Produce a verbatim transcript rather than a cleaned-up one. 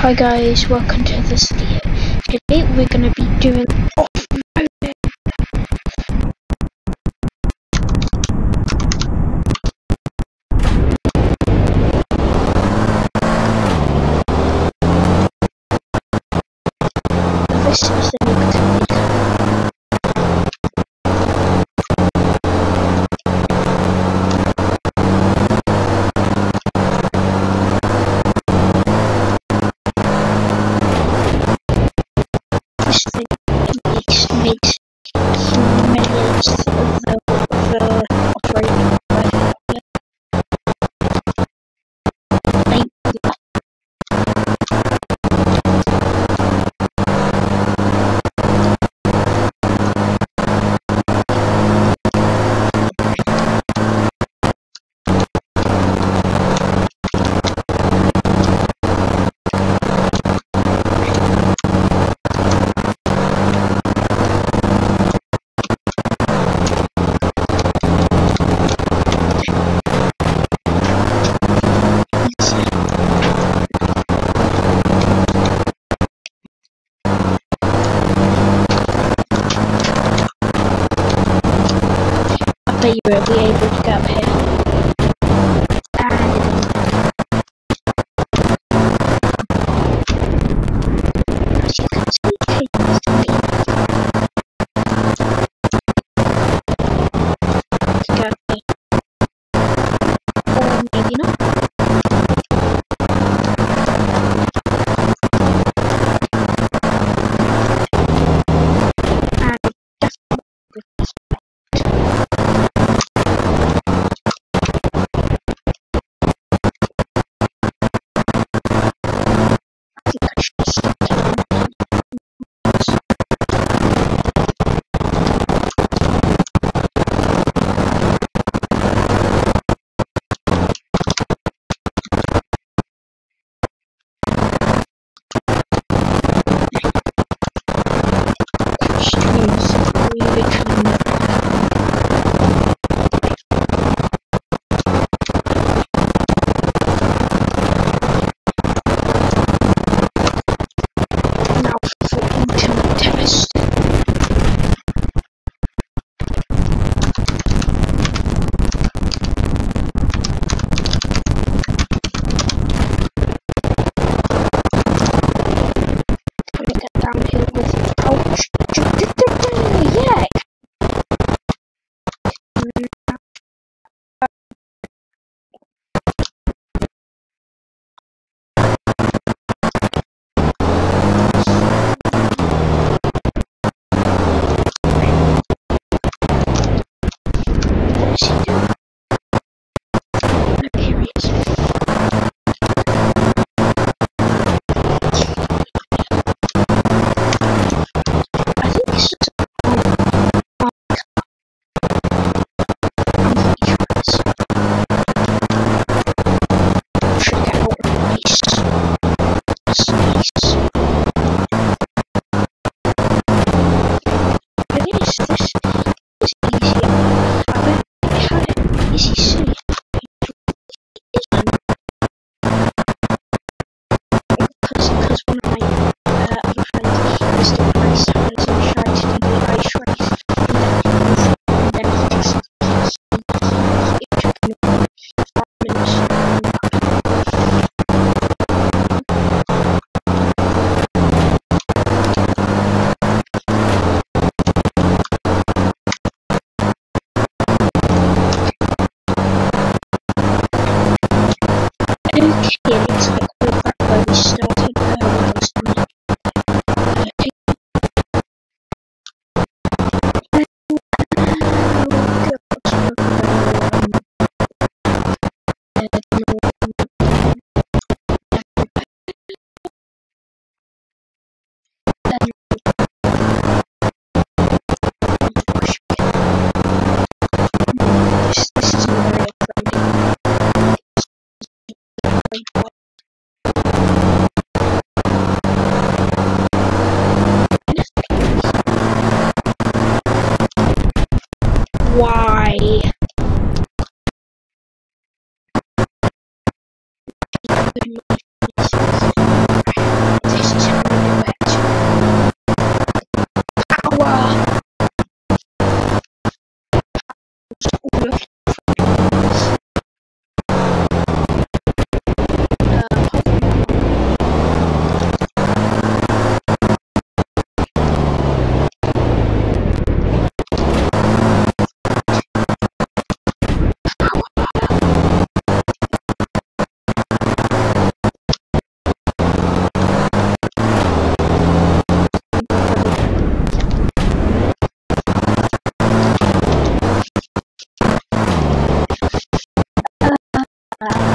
Hi guys, welcome to this video. Today we're going to be doing off-roading. This is the new technique. This thing makes, makes humiliates the, the operating method. Thank you. I bet you will be able to get up here. And as you can see, it takes to me to get up here. Or maybe not. And definitely with downhill without yeah. What is he doing? No, here he is. I think this is a um, I'm pretty sure it's trick out race space. It is, this is easier. I bet it had it easy soon. Because, because one of my uh, other friends was doing race hours and tried to do the ice race, and then he just it took me five minutes. Okay, let's get quick back where we started. Uh, where was the uh, take This, this is very friendly. Why? Good Uh,